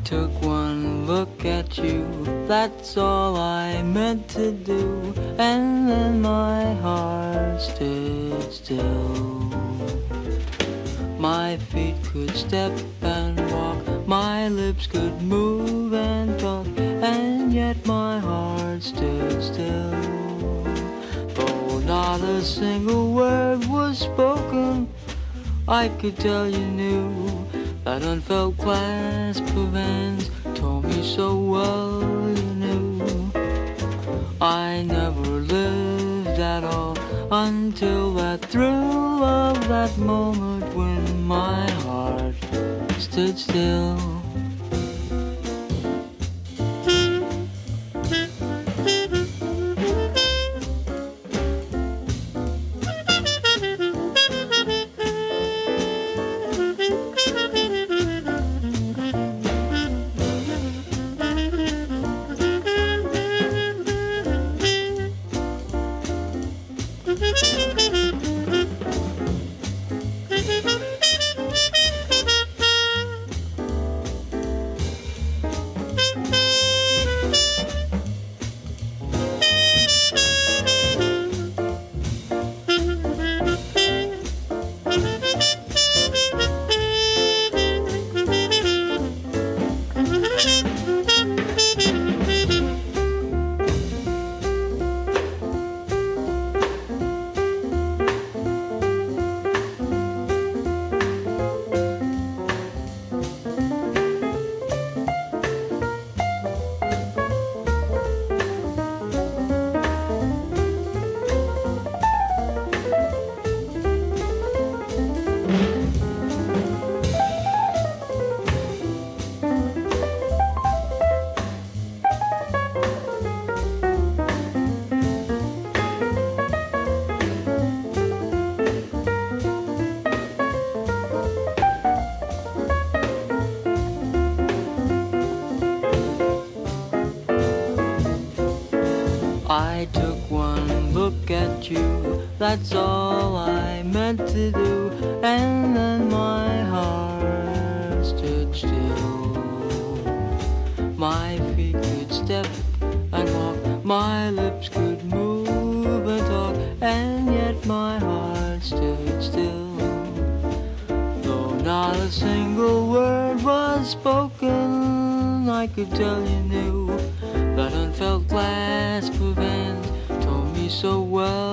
took one look at you, that's all I meant to do, and then my heart stood still. My feet could step and walk, my lips could move and talk, and yet my heart stood still. Though not a single word was spoken, I could tell you knew. That unfelt clasp of hands told me so well you knew. I never lived at all until that thrill of that moment when my heart stood still. I took one look at you, that's all I meant to do, and then my heart stood still. My feet could step and walk, my lips could move and talk, and yet my heart stood still. Though not a single word was spoken, I could tell you knew. That unfelt clasp of hands told me so well